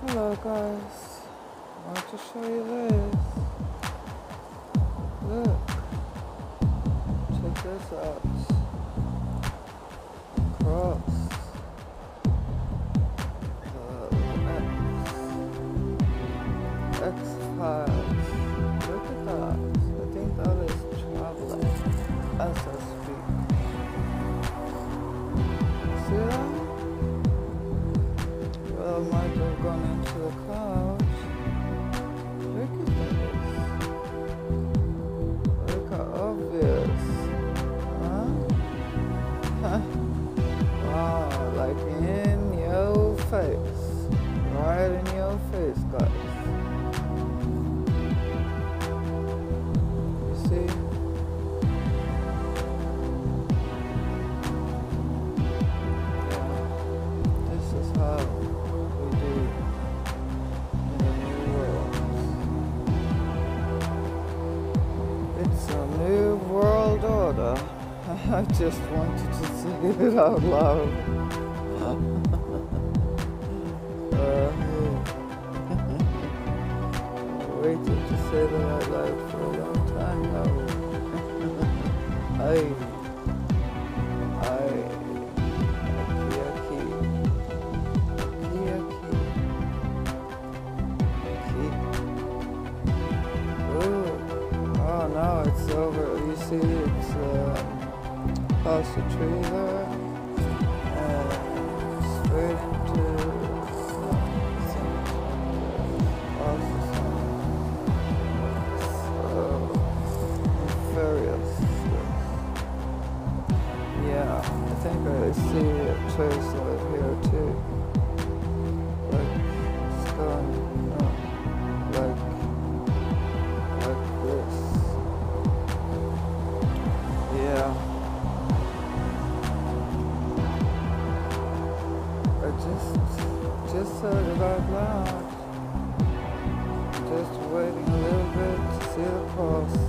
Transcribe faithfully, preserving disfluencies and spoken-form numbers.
Hello guys, I want to show you this. Look, check this out. Across the X, X-Files. Look at that. I think that is traveling as I speak. See that? Well, it might have gone into the clouds. Look at this. Look how obvious. Huh? Wow, like in your face. Right in your face, guys. You see? Yeah. This is how we do in the new world. It's a new world order. I just wanted to say it out loud. uh, I waited to say that out loud for a long time now. I, I, aki, aki, aki, aki. Ooh, oh no, it's over. You see, it's uh, past the tree there, and straight into yeah, I think I see a trace of it here too. Like it's going, no, like like this. Yeah. I just just said it out loud. Just waiting a little bit to see the cross.